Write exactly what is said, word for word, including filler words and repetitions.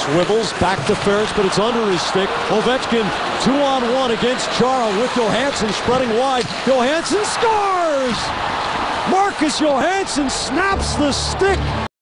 Swivels back to first, but it's under his stick. Ovechkin two on one against Chara with Johansson spreading wide. Johansson scores! Marcus Johansson snaps the stick.